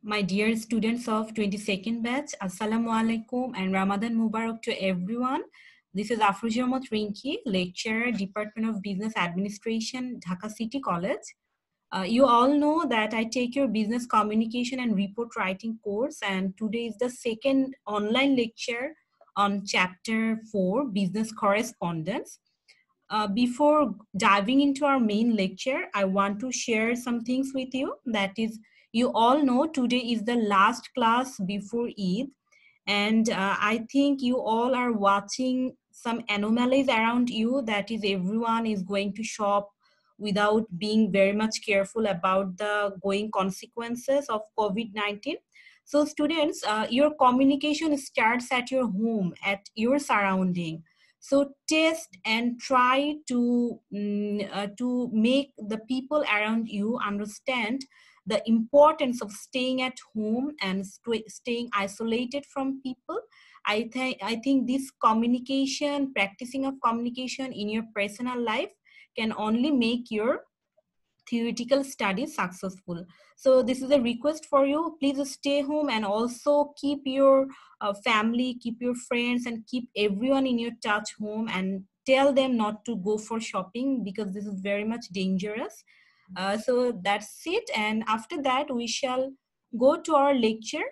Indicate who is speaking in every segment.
Speaker 1: My dear students of 22nd batch, Assalamu alaikum and Ramadan Mubarak to everyone. This is Afruzia Mot Rinki, lecturer, Department of Business Administration, Dhaka City College. You all know that I take your business communication and report writing course, and today is the second online lecture on chapter 4, business correspondence. Before diving into our main lecture, I want to share some things with you. That is, you all know today is the last class before Eid, and I think you all are watching some anomalies around you. That is, everyone is going to shop without being very much careful about the going consequences of COVID-19. So students, your communication starts at your home, at your surrounding. So test and try to make the people around you understand the importance of staying at home and staying isolated from people. I think this communication, practicing of communication in your personal life can only make your theoretical studies successful. So this is a request for you. Please stay home and also keep your family, keep your friends, and keep everyone in your touch home, and tell them not to go for shopping because this is very much dangerous. So that's it. And after that, we shall go to our lecture.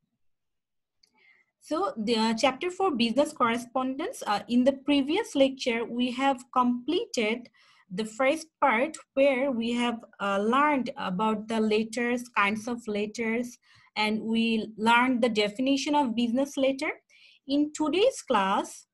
Speaker 1: So the chapter 4, business correspondence. In the previous lecture, we have completed the first part where we have learned about the letters, kinds of letters, and we learned the definition of business letter. In today's class,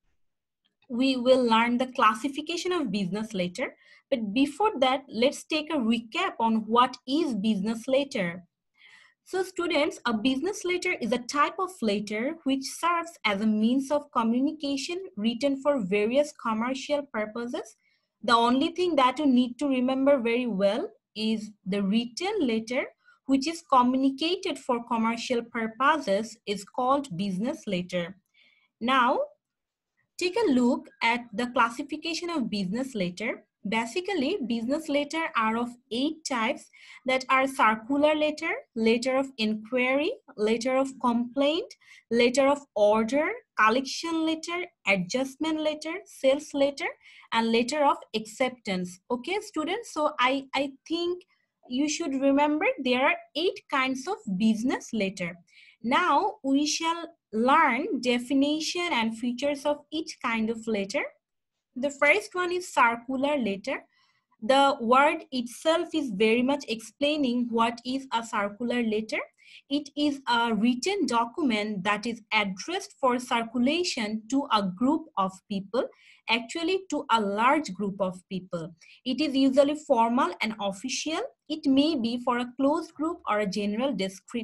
Speaker 1: we will learn the classification of business letter. But before that, let's take a recap on what is business letter. So students, a business letter is a type of letter which serves as a means of communication written for various commercial purposes. The only thing that you need to remember very well is the written letter which is communicated for commercial purposes is called business letter. Now, take a look at the classification of business letter. Basically, business letter are of 8 types that are circular letter, letter of inquiry, letter of complaint, letter of order, collection letter, adjustment letter, sales letter, and letter of acceptance. Okay, students, so I think you should remember there are 8 kinds of business letter. Now we shall learn definition and features of each kind of letter. The first one is circular letter. The word itself is very much explaining what is a circular letter. It is a written document that is addressed for circulation to a group of people, actually to a large group of people. It is usually formal and official. It may be for a closed group or a general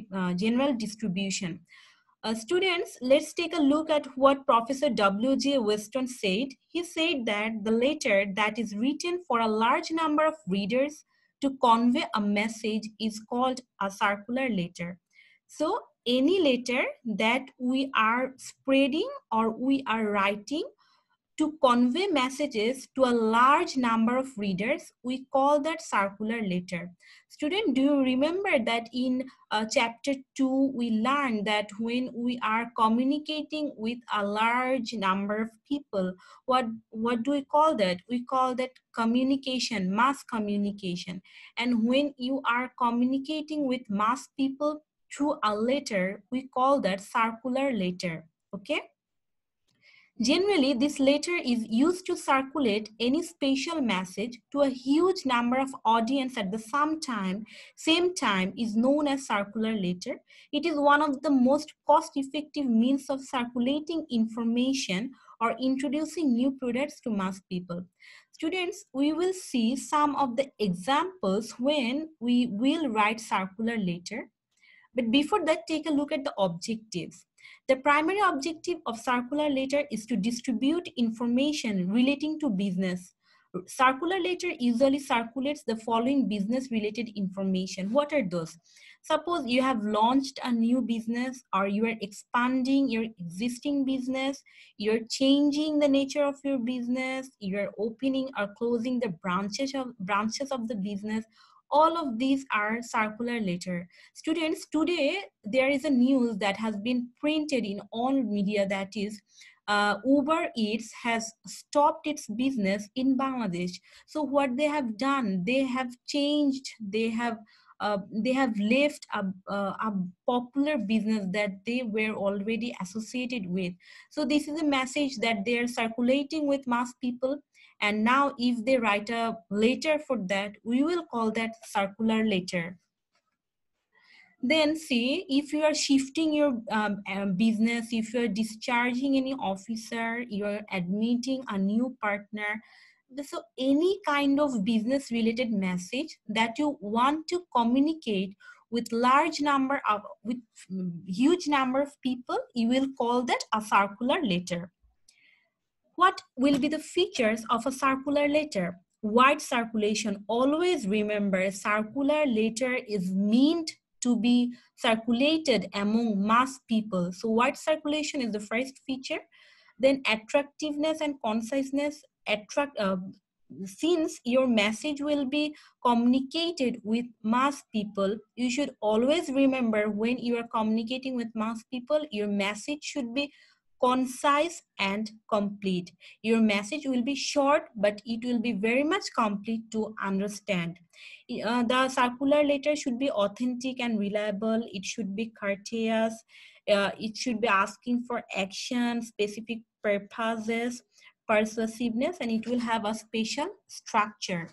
Speaker 1: distribution. Students, let's take a look at what Professor W.J. Weston said. He said that the letter that is written for a large number of readers to convey a message is called a circular letter. So, any letter that we are spreading or we are writing to convey messages to a large number of readers, we call that circular letter. Student, do you remember that in chapter 2, we learned that when we are communicating with a large number of people, what do we call that? We call that communication, mass communication. And when you are communicating with mass people through a letter, we call that circular letter, okay? Generally, this letter is used to circulate any special message to a huge number of audience at the same time is known as circular letter. It is one of the most cost-effective means of circulating information or introducing new products to mass people. Students, we will see some of the examples when we will write circular letter. But before that, take a look at the objectives. The primary objective of circular letter is to distribute information relating to business. Circular letter usually circulates the following business related information. What are those? Suppose you have launched a new business, or you are expanding your existing business, you're changing the nature of your business, you're opening or closing the branches of the business, All of these are circular letter. Students, today there is a news that has been printed in all media, that is Uber Eats has stopped its business in Bangladesh. So what they have done, they have changed, they have left a popular business that they were already associated with. So this is a message that they are circulating with mass people, and now if they write a letter for that, we will call that circular letter. Then see, if you are shifting your business, if you are discharging any officer, you are admitting a new partner, so any kind of business related message that you want to communicate with huge number of people, you will call that a circular letter. What will be the features of a circular letter? Wide circulation. Always remember, circular letter is meant to be circulated among mass people. So wide circulation is the first feature. Then attractiveness and conciseness. Since your message will be communicated with mass people, you should always remember, when you are communicating with mass people, your message should be concise and complete. Your message will be short, but it will be very much complete to understand. The circular letter should be authentic and reliable. It should be courteous. It should be asking for action, specific purposes, persuasiveness, and it will have a special structure.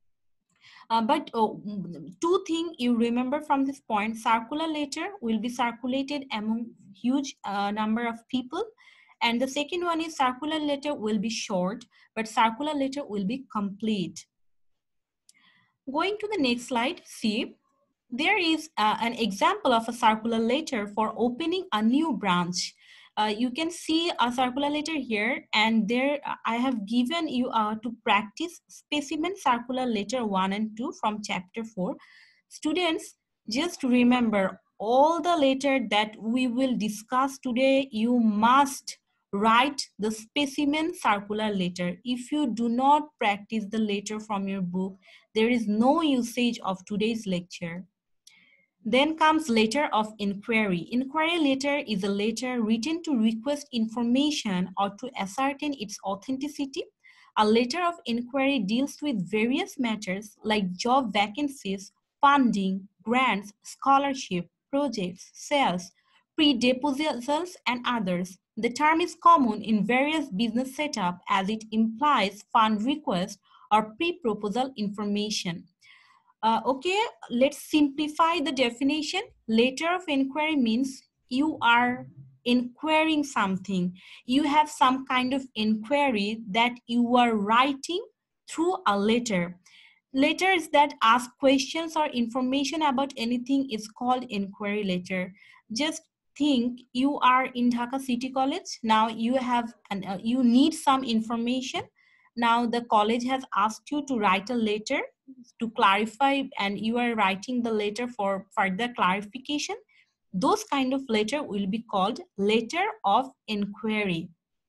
Speaker 1: Two things you remember from this point: circular letter will be circulated among huge number of people, and the second one is circular letter will be short, but circular letter will be complete. Going to the next slide, see, there is an example of a circular letter for opening a new branch. You can see a circular letter here, and there I have given you to practice specimen circular letter 1 and 2 from chapter 4. Students, just remember, all the letter that we will discuss today, you must write the specimen circular letter. If you do not practice the letter from your book, there is no usage of today's lecture. Then comes letter of inquiry. Inquiry letter is a letter written to request information or to ascertain its authenticity. A letter of inquiry deals with various matters like job vacancies, funding, grants, scholarship, projects, sales, pre-deposals, and others. The term is common in various business setup as it implies fund request or pre-proposal information. Okay, let's simplify the definition. Letter of inquiry means you are inquiring something. You have some kind of inquiry that you are writing through a letter. Letters that ask questions or information about anything is called inquiry letter. Just think, you are in Dhaka City College. Now you have you need some information. Now the college has asked you to write a letter to clarify, and you are writing the letter for further clarification. Those kind of letter will be called letter of inquiry.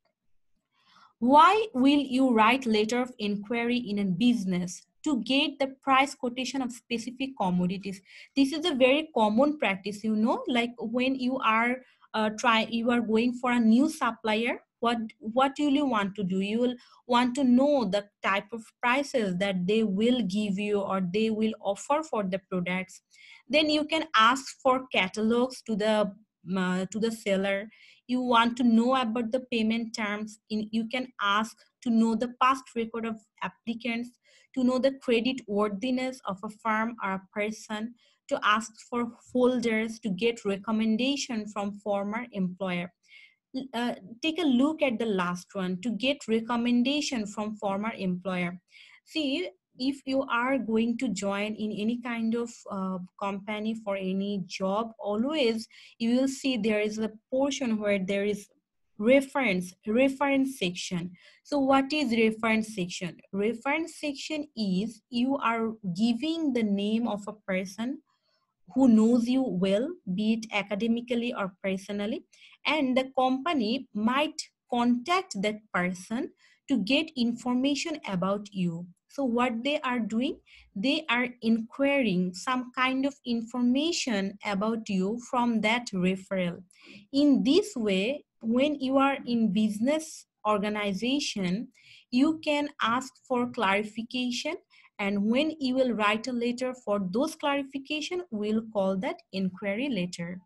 Speaker 1: Why will you write letter of inquiry in a business? To get the price quotation of specific commodities. This is a very common practice, you know, like when you are you are going for a new supplier, what will you want to do? You will want to know the type of prices that they will give you or they will offer for the products. Then you can ask for catalogs to the seller. You want to know about the payment terms. You can ask to know the past record of applicants, to know the credit worthiness of a firm or a person, to ask for folders, to get recommendation from former employer. Take a look at the last one, to get recommendation from former employer. See, if you are going to join in any kind of company for any job, always you will see there is a portion where there is reference section. So what is reference section? Reference section is you are giving the name of a person who knows you well, be it academically or personally, and the company might contact that person to get information about you. So what they are doing, they are inquiring some kind of information about you from that referral. In this way, when you are in business organization, you can ask for clarification, and when you will write a letter for those clarification, we'll call that inquiry letter.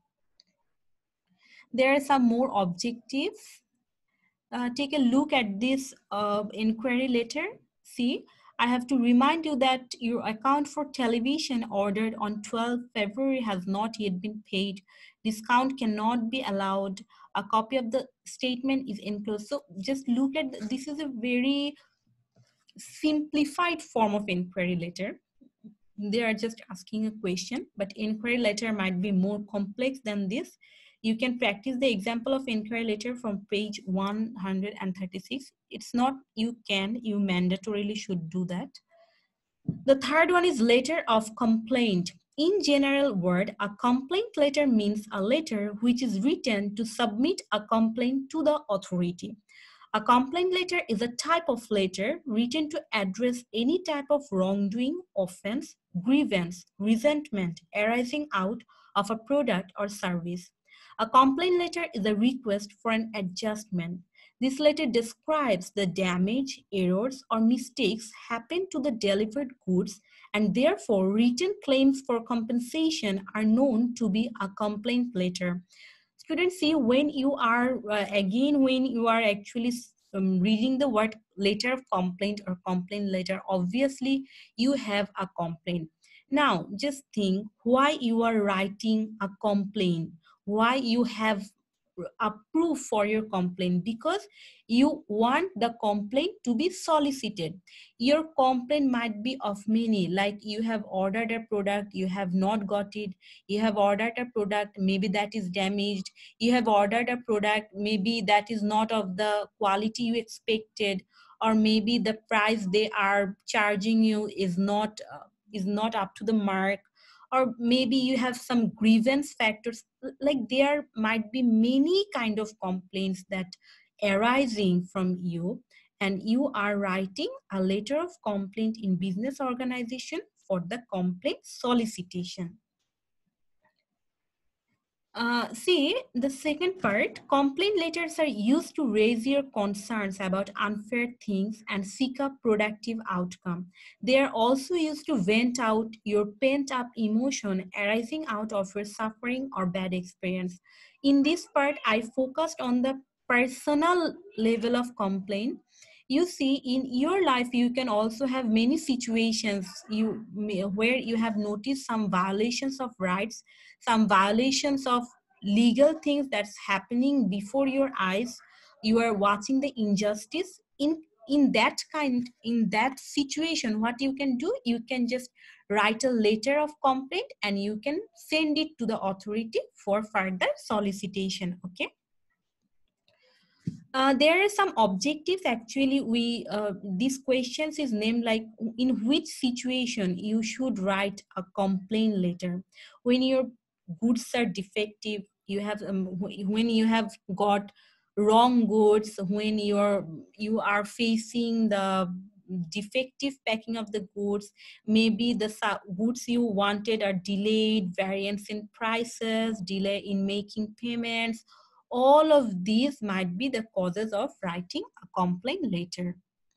Speaker 1: There are some more objectives. Take a look at this inquiry letter. See, I have to remind you that your account for television ordered on 12 February has not yet been paid. Discount cannot be allowed. A copy of the statement is enclosed. So just look at, this is a very simplified form of inquiry letter. They are just asking a question, but inquiry letter might be more complex than this. You can practice the example of inquiry letter from page 136. It's not you can, you mandatorily should do that. The third one is letter of complaint. In general word, a complaint letter means a letter which is written to submit a complaint to the authority. A complaint letter is a type of letter written to address any type of wrongdoing, offense, grievance, resentment arising out of a product or service. A complaint letter is a request for an adjustment. This letter describes the damage, errors, or mistakes happened to the delivered goods, and therefore written claims for compensation are known to be a complaint letter. Students, see, when you are when you are actually reading the word letter of complaint or complaint letter, obviously you have a complaint. Now just think why you are writing a complaint, why you have a proof for your complaint, because you want the complaint to be solicited. Your complaint might be of many, like you have ordered a product, you have not got it. You have ordered a product, maybe that is damaged. You have ordered a product, maybe that is not of the quality you expected, or maybe the price they are charging you is not up to the mark, or maybe you have some grievance factors. Like there might be many kind of complaints that arising from you, and you are writing a letter of complaint in business organization for the complaint solicitation. See, the second part, complaint letters are used to raise your concerns about unfair things and seek a productive outcome. They are also used to vent out your pent up emotion arising out of your suffering or bad experience. In this part, I focused on the personal level of complaint. You see, in your life, you can also have many situations where you have noticed some violations of rights, some violations of legal things that's happening before your eyes. You are watching the injustice in that situation. What you can do, you can just write a letter of complaint and you can send it to the authority for further solicitation. Okay. There are some objectives. Actually, these questions is named like in which situation you should write a complaint letter. When your goods are defective, you have when you have got wrong goods, when you are facing the defective packing of the goods, maybe the goods you wanted are delayed, variance in prices, delay in making payments. All of these might be the causes of writing a complaint letter.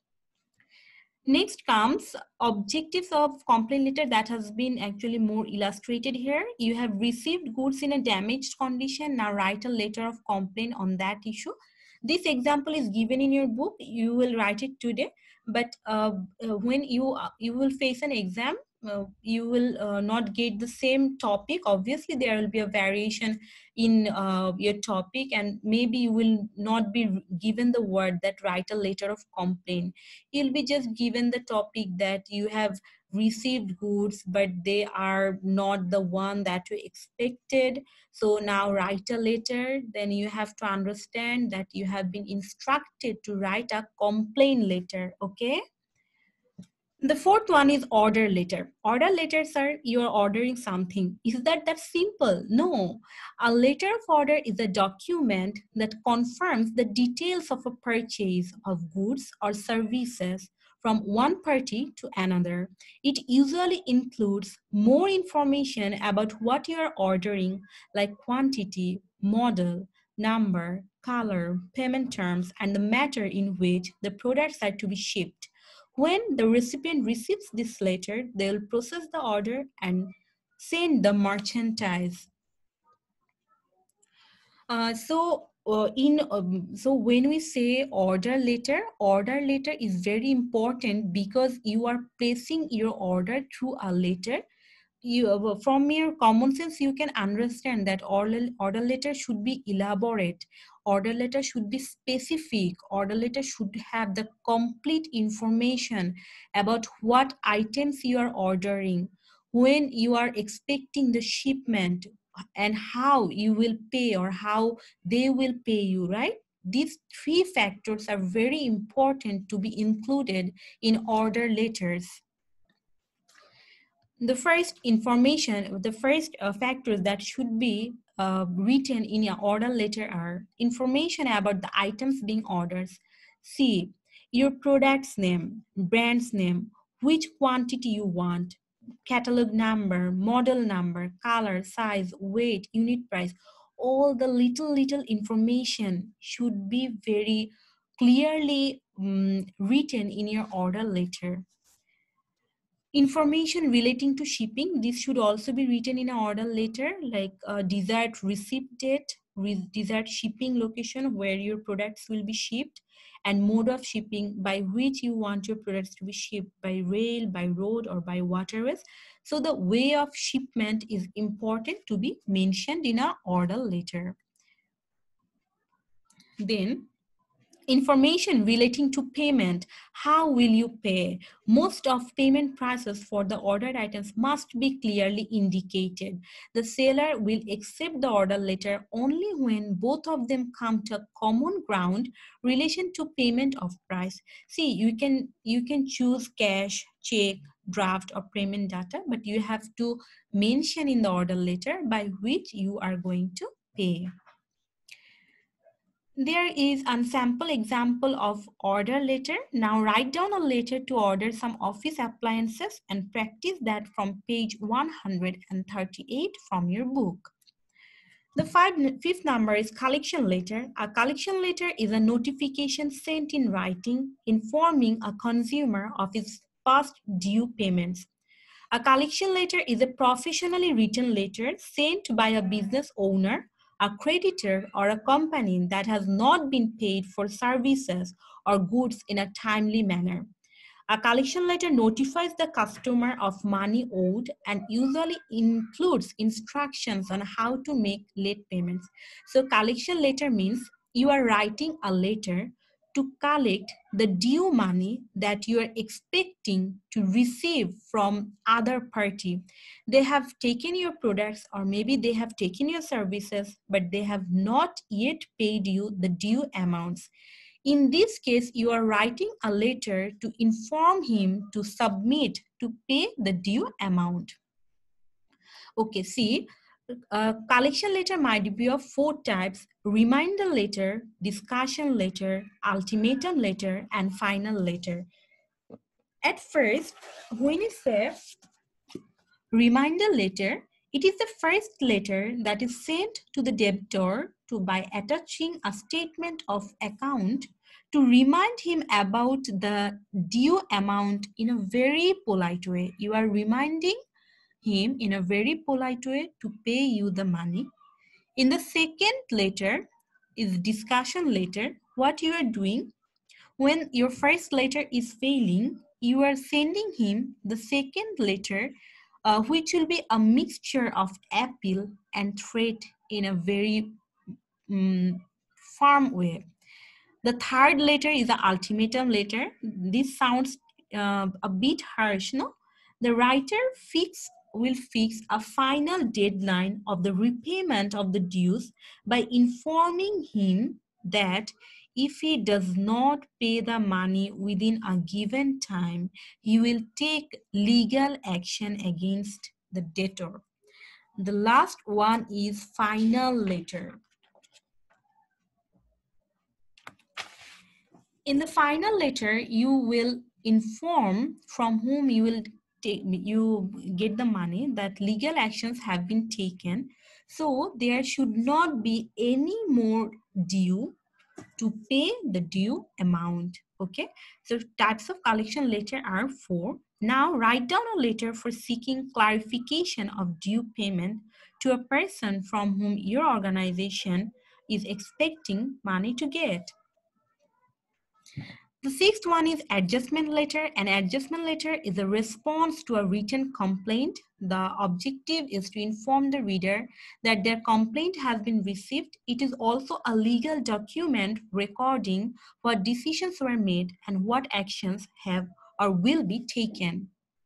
Speaker 1: Next comes objectives of complaint letter that has been actually more illustrated here. You have received goods in a damaged condition. Now write a letter of complaint on that issue. This example is given in your book. You will write it today, but when you will face an exam, you will not get the same topic. Obviously, there will be a variation in your topic, and maybe you will not be given the word that write a letter of complaint. You'll be just given the topic that you have received goods but they are not the one that you expected, so now write a letter. Then you have to understand that you have been instructed to write a complaint letter. Okay. The fourth one is order letter. Order letters are you are ordering something. Is that simple? No. A letter of order is a document that confirms the details of a purchase of goods or services from one party to another. It usually includes more information about what you are ordering, like quantity, model, number, color, payment terms, and the manner in which the products are to be shipped. When the recipient receives this letter, they will process the order and send the merchandise. So when we say order letter is very important because you are placing your order through a letter. From your common sense you can understand that order letter should be elaborate, order letter should be specific, order letter should have the complete information about what items you are ordering, when you are expecting the shipment, and how you will pay or how they will pay you, right? These three factors are very important to be included in order letters. The first factors that should be written in your order letter are information about the items being ordered. See, your product's name, brand's name, which quantity you want, catalog number, model number, color, size, weight, unit price. All the little information should be very clearly written in your order letter. Information relating to shipping, this should also be written in an order letter, like desired receipt date, desired shipping location where your products will be shipped, and mode of shipping by which you want your products to be shipped, by rail, by road, or by waterways. So the way of shipment is important to be mentioned in an order letter. Then information relating to payment. How will you pay? Most of payment prices for the ordered items must be clearly indicated. The seller will accept the order letter only when both of them come to a common ground relation to payment of price. See, you can choose cash, check, draft, or payment data, but you have to mention in the order letter by which you are going to pay. There is a sample example of order letter. Now write down a letter to order some office appliances and practice that from page 138 from your book. The fifth number is collection letter. A collection letter is a notification sent in writing informing a consumer of his past due payments. A collection letter is a professionally written letter sent by a business owner, a creditor, or a company that has not been paid for services or goods in a timely manner. A collection letter notifies the customer of money owed and usually includes instructions on how to make late payments. So collection letter means you are writing a letter to collect the due money that you are expecting to receive from other party. They have taken your products or maybe they have taken your services, but they have not yet paid you the due amounts. In this case, you are writing a letter to inform him to submit to pay the due amount. Okay, see, collection letter might be of 4 types: reminder letter, discussion letter, ultimatum letter, and final letter. At first, when you say reminder letter, it is the first letter that is sent to the debtor by attaching a statement of account to remind him about the due amount in a very polite way. You are reminding him in a very polite way to pay you the money. In the second letter is discussion letter. What you are doing when your first letter is failing, you are sending him the second letter, which will be a mixture of appeal and threat in a very firm way. The third letter is the ultimatum letter. This sounds a bit harsh, no? The writer will fix a final deadline of the repayment of the dues by informing him that if he does not pay the money within a given time, he will take legal action against the debtor. The last one is final letter. In the final letter, you will inform from whom you will take, you get the money, that legal actions have been taken. So there should not be any more due to pay the due amount. Okay, so types of collection letter are 4. Now write down a letter for seeking clarification of due payment to a person from whom your organization is expecting money to get. The sixth one is adjustment letter. An adjustment letter is a response to a written complaint. The objective is to inform the reader that their complaint has been received. It is also a legal document recording what decisions were made and what actions have or will be taken.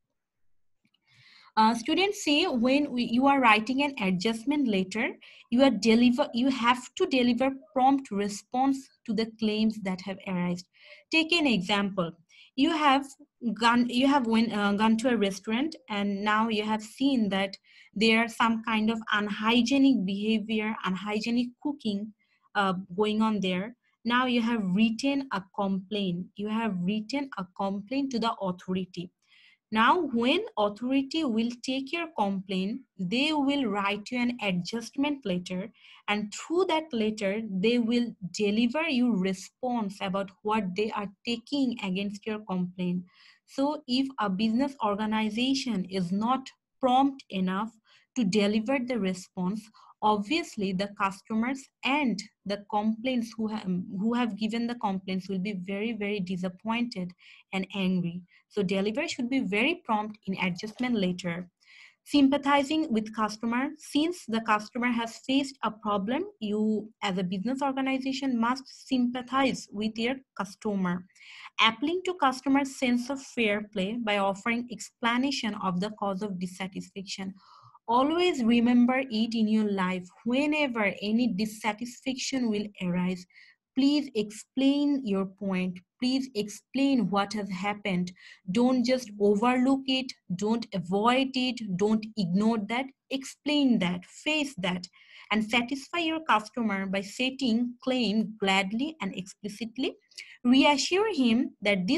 Speaker 1: Students say when you are writing an adjustment letter, you have to deliver prompt response to the claims that have arisen. Take an example. You have gone to a restaurant, and now you have seen that there are some kind of unhygienic behavior, unhygienic cooking going on there. Now you have written a complaint. You have written a complaint to the authority. Now, when authority will take your complaint, they will write you an adjustment letter, and through that letter, they will deliver you response about what they are taking against your complaint. So if a business organization is not prompt enough to deliver the response, obviously the customers and the complaints who have given the complaints will be very, very disappointed and angry. So delivery should be very prompt in adjustment later. Sympathizing with customer. Since the customer has faced a problem, you as a business organization must sympathize with your customer. Appealing to customer's sense of fair play by offering explanation of the cause of dissatisfaction. Always remember it in your life. Whenever any dissatisfaction will arise, please explain your point. Please explain what has happened. Don't just overlook it. Don't avoid it. Don't ignore that. Explain that. Face that. And satisfy your customer by stating claim gladly and explicitly. Reassure him that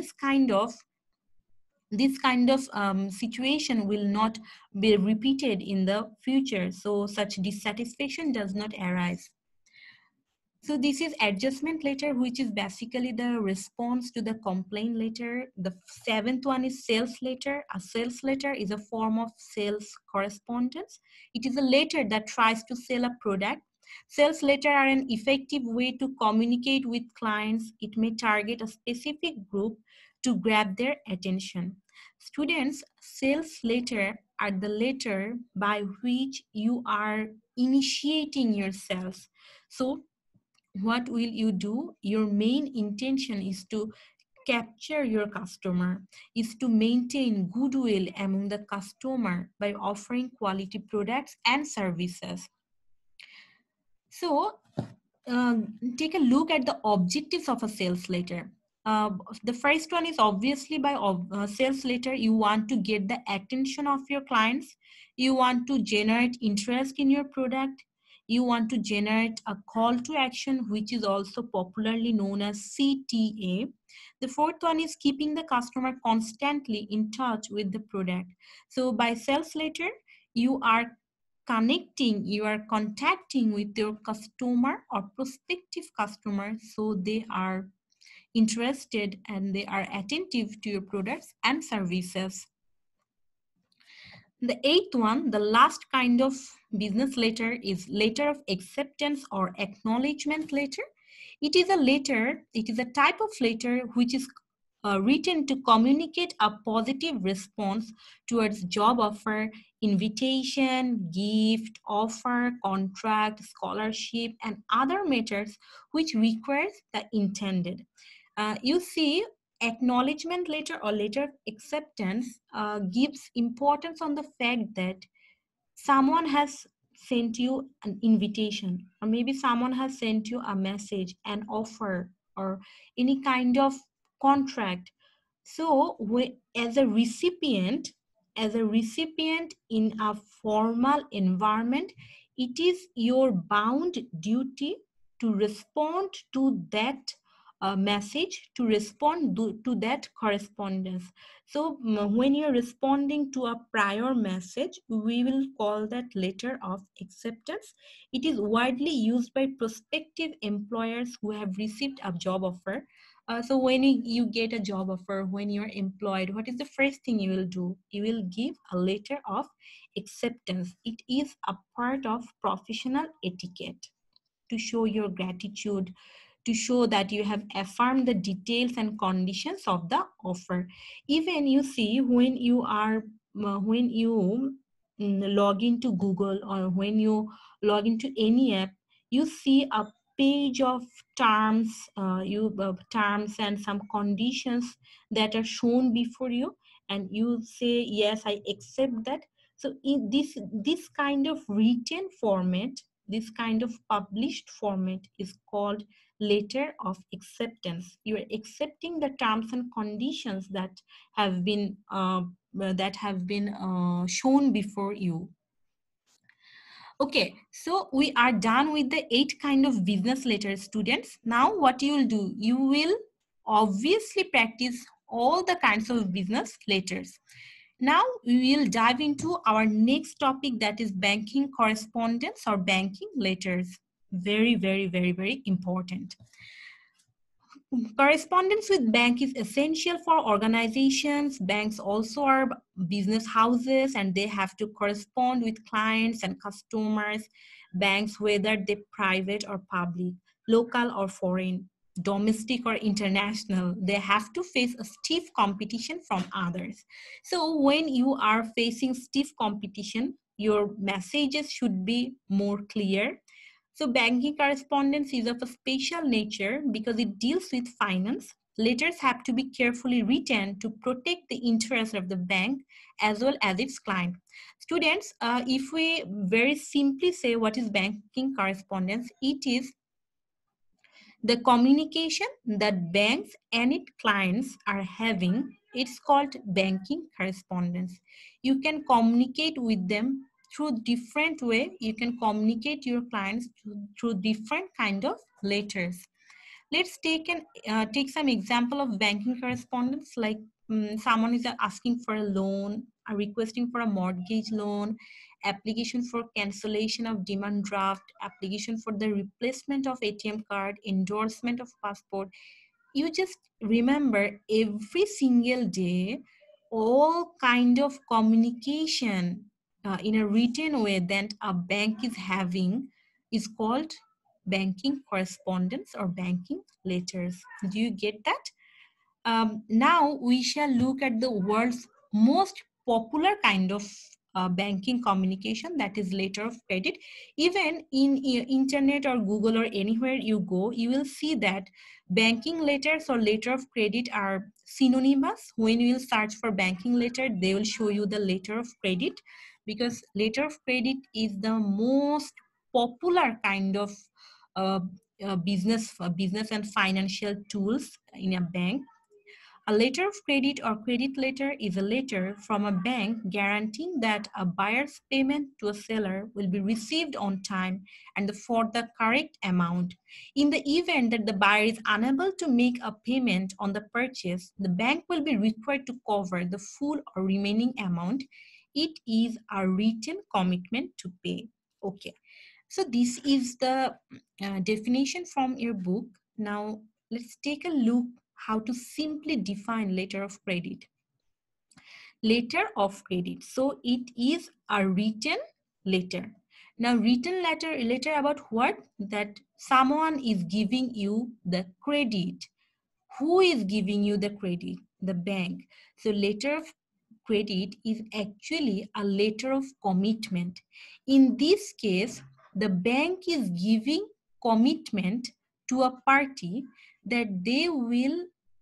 Speaker 1: this kind of situation will not be repeated in the future, so such dissatisfaction does not arise. So this is adjustment letter, which is basically the response to the complaint letter. The seventh one is sales letter. A sales letter is a form of sales correspondence. It is a letter that tries to sell a product. Sales letter are an effective way to communicate with clients. It may target a specific group to grab their attention. Students, sales letter are the letter by which you are initiating your sales. So what will you do? Your main intention is to capture your customer, is to maintain goodwill among the customer by offering quality products and services. So take a look at the objectives of a sales letter. The first one is obviously by sales letter, you want to get the attention of your clients. You want to generate interest in your product. You want to generate a call to action, which is also popularly known as CTA. The fourth one is keeping the customer constantly in touch with the product. So by sales letter, you are connecting, you are contacting with your customer or prospective customer, so they are interested and they are attentive to your products and services. The eighth one, the last kind of business letter, is letter of acceptance or acknowledgement letter. It is a letter, it is a type of letter which is written to communicate a positive response towards job offer, invitation, gift, offer, contract, scholarship, and other matters which requires the intended. You see, acknowledgement letter or letter of acceptance gives importance on the fact that someone has sent you an invitation, or maybe someone has sent you a message, an offer, or any kind of contract. So as a recipient in a formal environment, it is your bound duty to respond to that message to respond to that correspondence. So when you're responding to a prior message, we will call that letter of acceptance. It is widely used by prospective employers who have received a job offer. So when you get a job offer, when you're employed, what is the first thing you will do? You will give a letter of acceptance. It is a part of professional etiquette to show your gratitude, to show that you have affirmed the details and conditions of the offer. Even you see, when you are when you log into Google, or when you log into any app, you see a page of terms, terms and some conditions that are shown before you, and you say yes, I accept that. So in this kind of written format, this kind of published format is called letter of acceptance. You are accepting the terms and conditions that have been shown before you. Okay, so we are done with the 8 kind of business letters, students. Now what you will do, you will obviously practice all the kinds of business letters. Now we will dive into our next topic, that is banking correspondence or banking letters. Very, very, very, very important. Correspondence with bank is essential for organizations. Banks also are business houses, and they have to correspond with clients and customers. Banks, whether they're private or public, local or foreign, domestic or international, they have to face a stiff competition from others. So when you are facing stiff competition, your messages should be more clear. So banking correspondence is of a special nature because it deals with finance. Letters have to be carefully written to protect the interests of the bank as well as its client. Students, if we very simply say what is banking correspondence, it is the communication that banks and its clients are having. It's called banking correspondence. You can communicate with them through different way. You can communicate your clients through different kind of letters. Let's take some example of banking correspondence, like someone is asking for a loan, requesting for a mortgage loan, application for cancellation of demand draft, application for the replacement of ATM card, endorsement of passport. You just remember every single day all kind of communication in a written way that a bank is having is called banking correspondence or banking letters. Do you get that? Now we shall look at the world's most popular kind of banking communication, that is letter of credit. Even in internet or Google or anywhere you go, you will see that banking letters or letter of credit are synonymous. When you will search for banking letter, they will show you the letter of credit, because letter of credit is the most popular kind of business and financial tools in a bank. A letter of credit or credit letter is a letter from a bank guaranteeing that a buyer's payment to a seller will be received on time and for the correct amount. In the event that the buyer is unable to make a payment on the purchase, the bank will be required to cover the full or remaining amount. It is a written commitment to pay. Okay, so this is the definition from your book. Now let's take a look how to simply define letter of credit. Letter of credit. So it is a written letter. Now written letter about what? That someone is giving you the credit. Who is giving you the credit? The bank. So letter of credit is actually a letter of commitment. In this case, the bank is giving commitment to a party that they will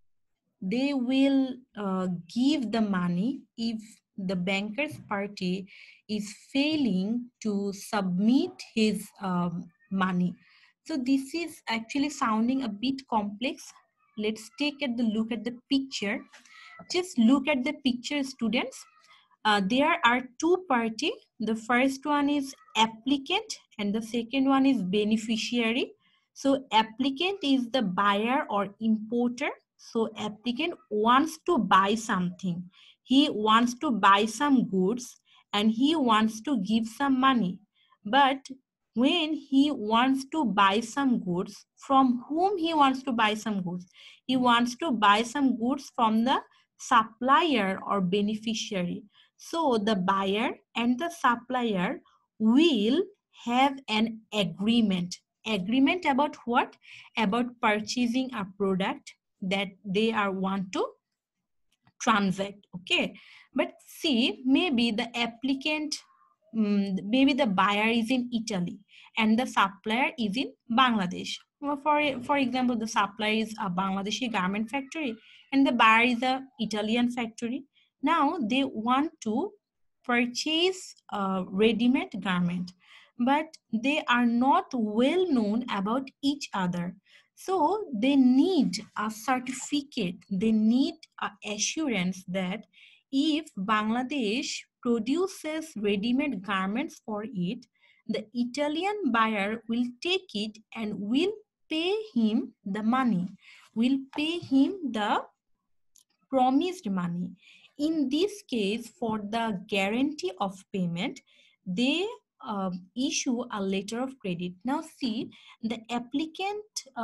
Speaker 1: give the money if the banker's party is failing to submit his money. So this is actually sounding a bit complex. Let's take a look at the picture. Just look at the picture, students. There are two parties. The first one is applicant and the second one is beneficiary. So applicant is the buyer or importer. So applicant wants to buy something. He wants to buy some goods and he wants to give some money. But when he wants to buy some goods, from whom he wants to buy some goods? He wants to buy some goods from the supplier or beneficiary. So the buyer and the supplier will have an agreement. Agreement about what? About purchasing a product that they are want to transact. Okay, but see, maybe the applicant, maybe the buyer is in Italy and the supplier is in Bangladesh. Well, for example, the supplier is a Bangladeshi garment factory and the buyer is a Italian factory. Now they want to purchase a ready-made garment, but they are not well known about each other. So they need a certificate, they need a assurance that if Bangladesh produces ready-made garments for it, the Italian buyer will take it and will pay him the money, will pay him the promised money. In this case, for the guarantee of payment, they issue a letter of credit. Now see, the applicant,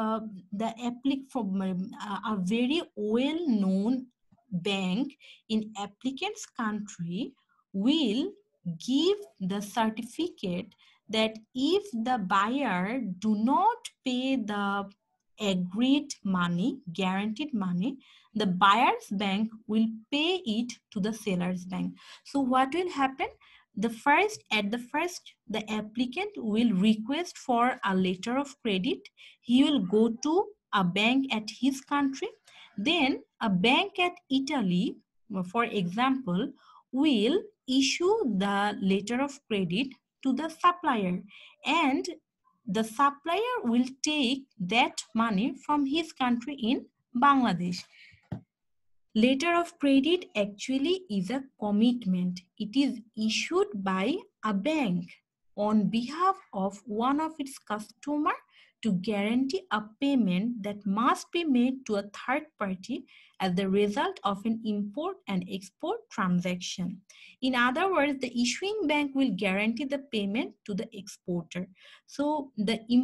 Speaker 1: from a very well-known bank in applicant's country will give the certificate that if the buyer do not pay the agreed money, guaranteed money, the buyer's bank will pay it to the seller's bank. So what will happen? At the first, the applicant will request for a letter of credit. He will go to a bank at his country. Then a bank at Italy, for example, will issue the letter of credit to the supplier, and the supplier will take that money from his country in Bangladesh. Letter of credit actually is a commitment. It is issued by a bank on behalf of one of its customer to guarantee a payment that must be made to a third party as the result of an import and export transaction. In other words, the issuing bank will guarantee the payment to the exporter. So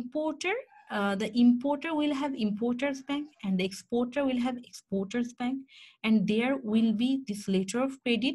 Speaker 1: the importer will have importer's bank and the exporter will have exporter's bank, and there will be this letter of credit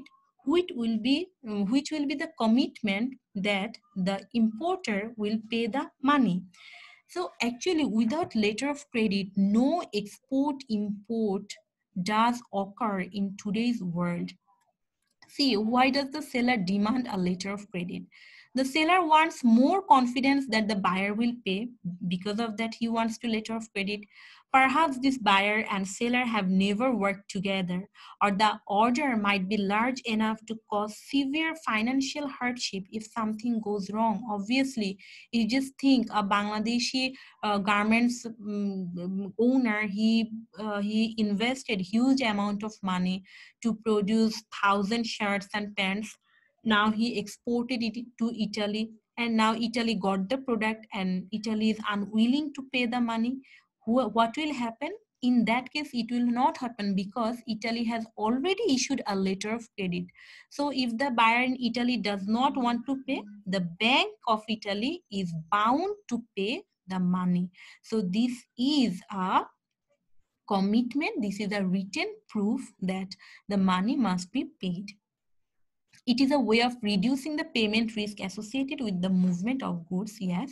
Speaker 1: which will be the commitment that the importer will pay the money. So actually, without letter of credit, no export import does occur in today's world. See, why does the seller demand a letter of credit? The seller wants more confidence that the buyer will pay. Because of that, he wants to letter of credit. Perhaps this buyer and seller have never worked together, or the order might be large enough to cause severe financial hardship if something goes wrong. Obviously, you just think a Bangladeshi garments owner, he invested huge amount of money to produce 1,000 shirts and pants. Now he exported it to Italy, and now Italy got the product and Italy is unwilling to pay the money. What will happen? In that case, it will not happen because Italy has already issued a letter of credit. So if the buyer in Italy does not want to pay, the Bank of Italy is bound to pay the money. So this is a commitment, this is a written proof that the money must be paid. It is a way of reducing the payment risk associated with the movement of goods, yes.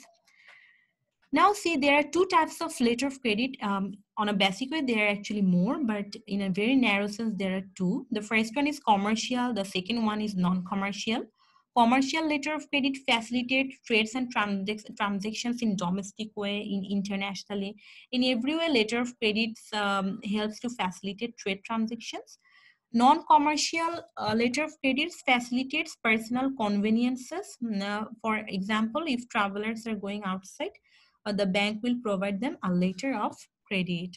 Speaker 1: Now see, there are two types of letter of credit. On a basic way, there are actually more, but in a very narrow sense, there are two. The first one is commercial, the second one is non-commercial. Commercial letter of credit facilitate trades and transactions in domestic way, in internationally. In every way, letter of credit helps to facilitate trade transactions. Non-commercial letter of credit facilitates personal conveniences. For example, if travelers are going outside, the bank will provide them a letter of credit.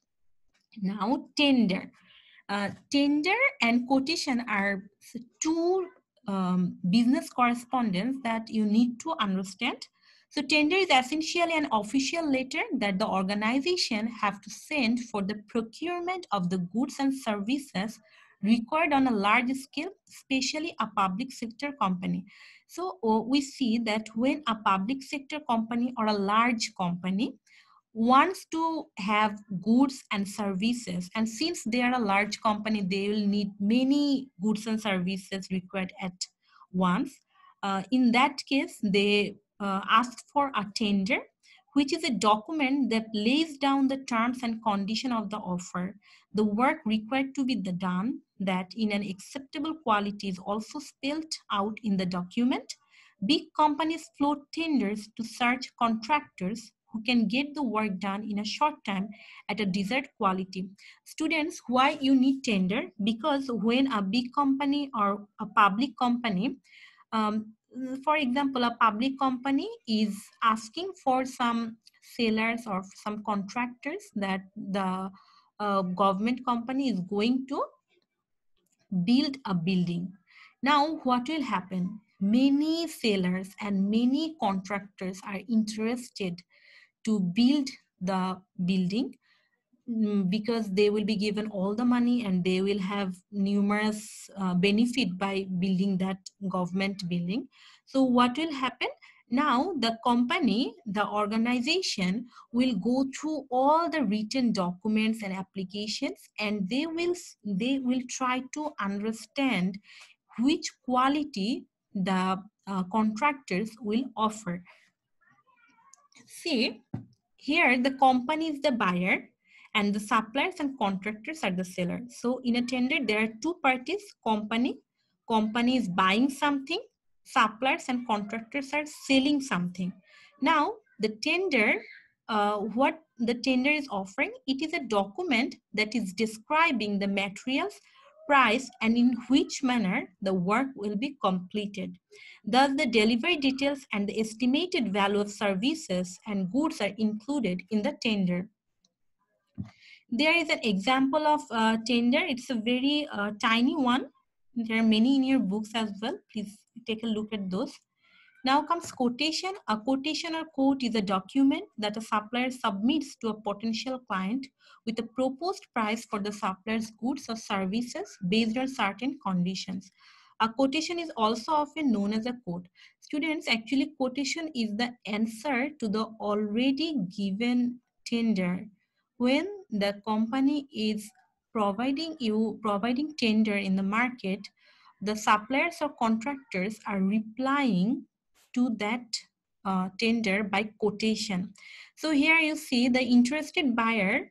Speaker 1: Now, tender. Tender and quotation are two business correspondence that you need to understand. So tender is essentially an official letter that the organization have to send for the procurement of the goods and services required on a large scale, especially a public sector company. So we see that when a public sector company or a large company wants to have goods and services, and since they are a large company, they will need many goods and services required at once. In that case, they ask for a tender, which is a document that lays down the terms and condition of the offer, the work required to be done that in an acceptable quality is also spelled out in the document. Big companies float tenders to search contractors who can get the work done in a short time at a desired quality. Students, why you need tender? Because when a big company or a public company, um, for example, a public company is asking for some sellers or some contractors that the government company is going to build a building. Now, what will happen? Many sellers and many contractors are interested to build the building, because they will be given all the money and they will have numerous benefit by building that government building. So what will happen? Now the company, the organization will go through all the written documents and applications, and they will try to understand which quality the contractors will offer. See, here, the company is the buyer and the suppliers and contractors are the sellers. So in a tender, there are two parties, company is buying something, suppliers and contractors are selling something. Now, the tender, what the tender is offering, it is a document that is describing the materials, price, and in which manner the work will be completed. Thus, the delivery details and the estimated value of services and goods are included in the tender. There is an example of tender. It's a very tiny one. There are many in your books as well. Please take a look at those. Now comes quotation. A quotation or quote is a document that a supplier submits to a potential client with a proposed price for the supplier's goods or services based on certain conditions. A quotation is also often known as a quote. Students, actually quotation is the answer to the already given tender. When the company is providing tender in the market, the suppliers or contractors are replying to that tender by quotation. So here you see the interested buyer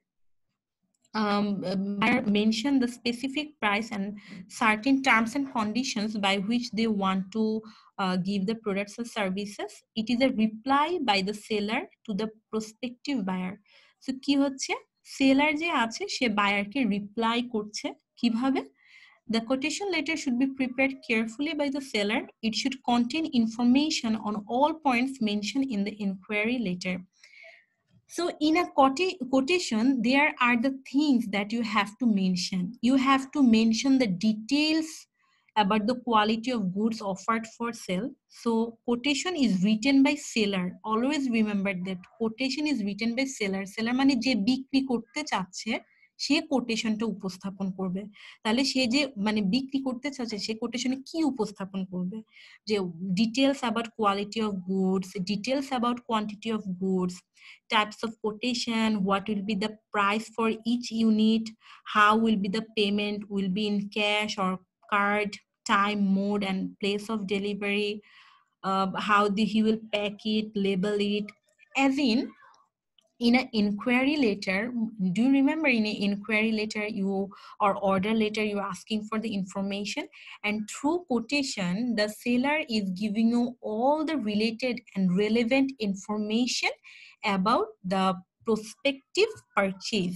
Speaker 1: mention the specific price and certain terms and conditions by which they want to give the products or services. It is a reply by the seller to the prospective buyer. So কি হচ্ছে, seller যে আছে সে buyer কে reply করছে কিভাবে? The quotation letter should be prepared carefully by the seller. It should contain information on all points mentioned in the inquiry letter. So in a quotation, there are the things that you have to mention. You have to mention the details about the quality of goods offered for sale. So quotation is written by seller. Always remember that quotation is written by seller. Seller মানে যে বিক্রি করতে চাচ্ছে সে কোটেশনটা উপস্থাপন করবে। তাহলে সে যে মানে বিক্রি করতে চাচ্ছে সে কোটেশনে কি উপস্থাপন করবে? যে details about quality of goods, details about quantity of goods, types of quotation, what will be the price for each unit, how will be the payment, will be in cash or card, time, mode, and place of delivery, how he will pack it, label it. As in an inquiry letter, do you remember in an inquiry letter or order letter you're asking for the information, and through quotation the seller is giving you all the related and relevant information about the prospective purchase.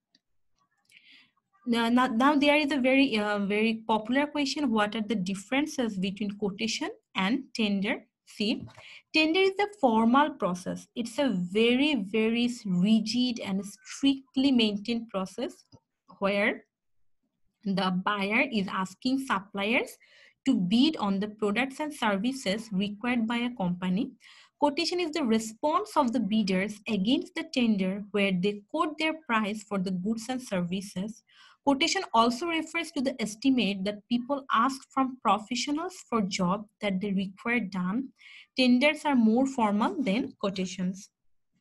Speaker 1: Now there is a very popular question: what are the differences between quotation and tender? See, tender is a formal process. It's a very rigid and strictly maintained process where the buyer is asking suppliers to bid on the products and services required by a company. Quotation is the response of the bidders against the tender where they quote their price for the goods and services. Quotation also refers to the estimate that people ask from professionals for job that they require done. Tenders are more formal than quotations.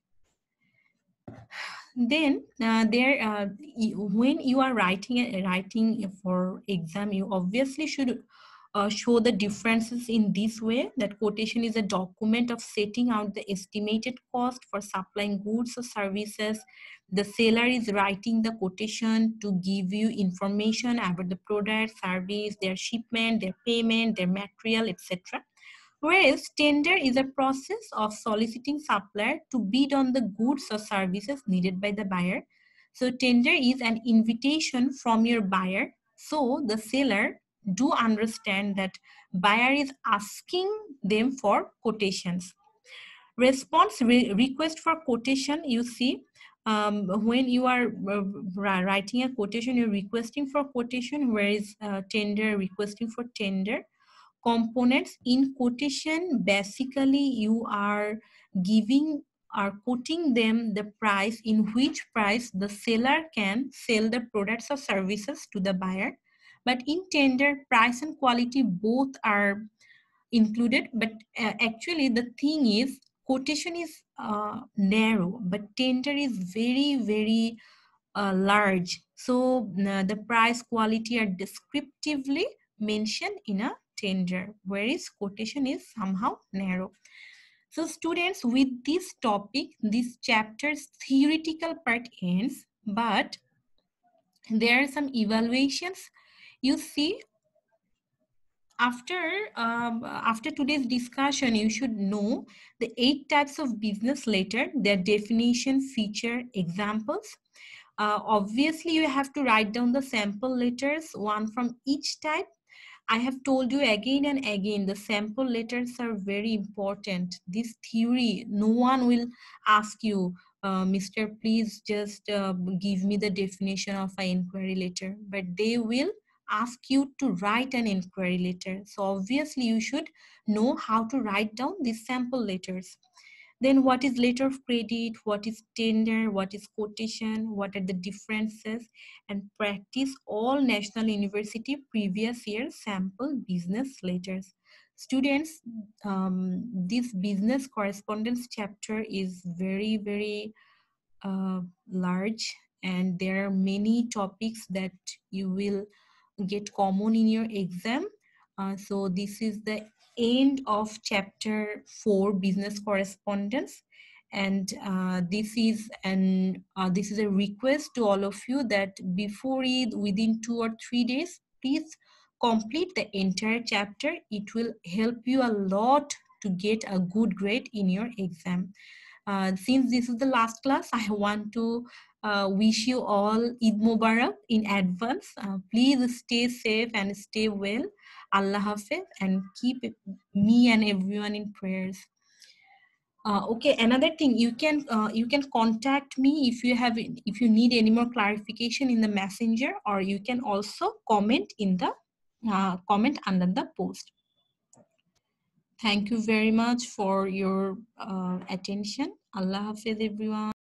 Speaker 1: Then when you are writing for exam, you obviously should show the differences in this way, that quotation is a document of setting out the estimated cost for supplying goods or services. The seller is writing the quotation to give you information about the product, service, their shipment, their payment, their material, etc. Whereas tender is a process of soliciting supplier to bid on the goods or services needed by the buyer. So tender is an invitation from your buyer. So the seller do understand that buyer is asking them for quotations. Response request for quotation, you see, when you are writing a quotation, you're requesting for quotation, whereas tender, requesting for tender. Components in quotation, basically you are quoting them the price in which price the seller can sell the products or services to the buyer. But in tender, price and quality both are included, but actually the thing is quotation is narrow, but tender is very large. So the price, quality are descriptively mentioned in a tender, whereas quotation is somehow narrow. So students, with this topic, this chapter's theoretical part ends, but there are some evaluations. You see, after today's discussion, you should know the 8 types of business letter, their definition, feature, examples. Obviously, you have to write down the sample letters, one from each type. I have told you again and again, the sample letters are very important. This theory, no one will ask you, Mr. Please just give me the definition of an inquiry letter, but they will ask you to write an inquiry letter. So obviously you should know how to write down these sample letters. Then what is letter of credit, what is tender, what is quotation, what are the differences, and practice all National University previous year sample business letters. Students, this business correspondence chapter is very large, and there are many topics that you will get common in your exam. So this is the end of chapter 4, business correspondence, and this is a request to all of you that before it, within 2 or 3 days, please complete the entire chapter. It will help you a lot to get a good grade in your exam. Since this is the last class, I want to wish you all Eid Mubarak in advance. Please stay safe and stay well. Allah Hafiz, and keep me and everyone in prayers. Okay, another thing, you can contact me if you need any more clarification in the messenger, or you can also comment in the comment under the post. Thank you very much for your attention. Allah Hafiz, everyone.